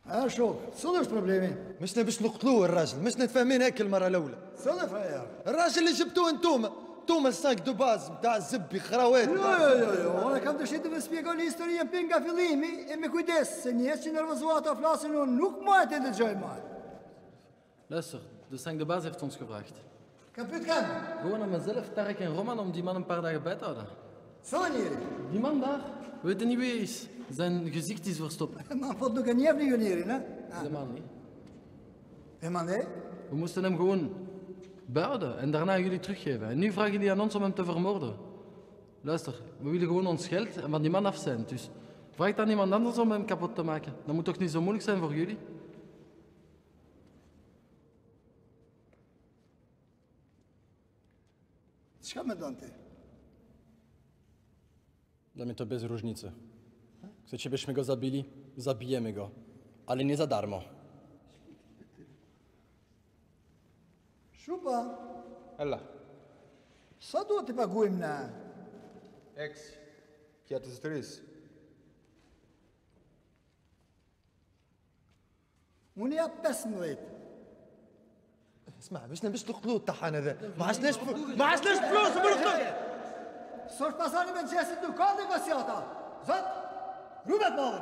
شوف صدق problemi. مشنا باش نقتلوه الراجل، مشنا نتفاهمين هيك المره الاولى. صدق فريار. الراجل اللي جبتوه انتوما الساك دو باز نتاع الزبي خراوات. Jo, انا kam dëshirë të vë shpjegoj historinë pin nga fillimi e me kujdes se njerëz që nervozuata flasin unë nuk më të dëgjoj më. Luister, de Sank de Baas heeft ons gevraagd. Ka pyet kam. Gewoon aan mezelf, Tarek en Roman, om die man een paar dagen bij te houden. Sa njeri? Die man daar, we weten niet wie hij is. Zijn gezicht is verstopt. Ma fot nuk e njeh një njerin, hè? Helemaal niet. E ma nee? We moesten hem gewoon behouden en daarna jullie teruggeven. En nu vragen jullie aan ons om hem te vermoorden. Luister, we willen gewoon ons geld en van die man af zijn. Dus vraag dan iemand anders om hem kapot te maken. Dat moet toch niet zo moeilijk zijn voor jullie? Çka mendon ti? Dla mnie to bez różnicy. Chcecie, byśmy go zabili? Zabijemy go. Ale nie za darmo. Shupa, Έλα. sa duhet të paguajmë na? 6. Για τις 3. Unë jap 15. اسمع مشنا باش نقتلوه الطحان هذا، ما عشناش فلوس بنقتلوه. Sot pasani me qesit nuk ka negociata. Zot, rrubet madhen.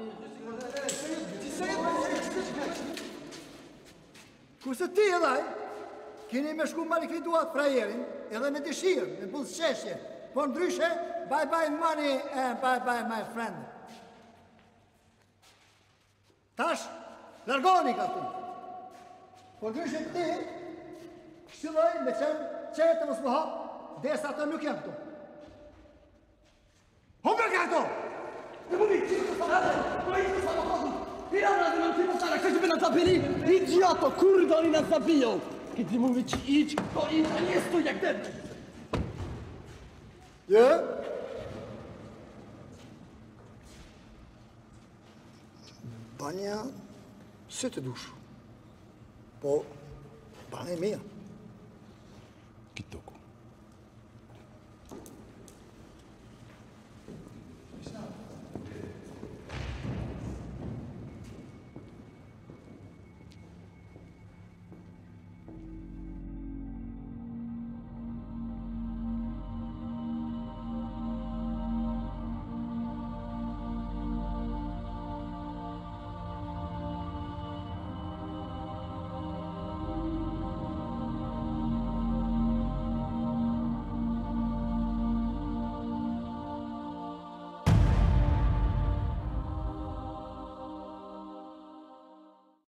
Kurse ti edhaj, keni me shku ma likviduat frajerin, edhe me dëshirë, me buzëqeshje. Po ndryshe, bye bye money and bye bye my friend. Tash, largoni ka tu. Po ndryshe ti, këshilloj me qetë mos më hap, desa ato nuk jam këtu. Humbër ka këto! Ti mu dici që salate, po i të samochodu. I rana dhe në ti më sara, këtë që bëna të apiri, idioto, kur do një në zabijo. Këtë mu vi që iq, to i në njëstu jak ten. Jo? Banja, se të dush. Po, banja e mija. Kitoko.